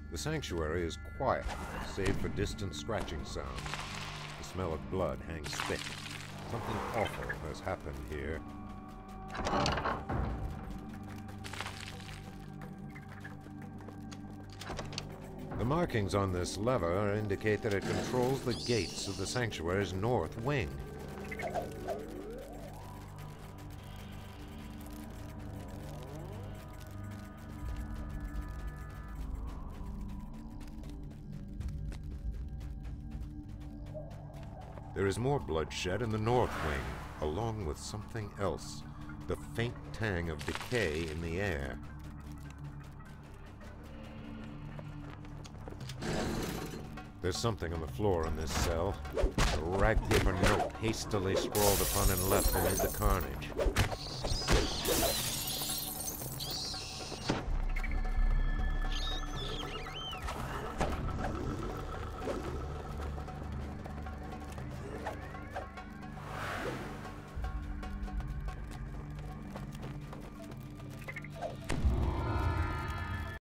The sanctuary is quiet, save for distant scratching sounds. The smell of blood hangs thick. Something awful has happened here. The markings on this lever indicate that it controls the gates of the sanctuary's north wing. There is more bloodshed in the north wing, along with something else, the faint tang of decay in the air. There's something on the floor in this cell. A rag paper note hastily scrawled upon and left amid the carnage.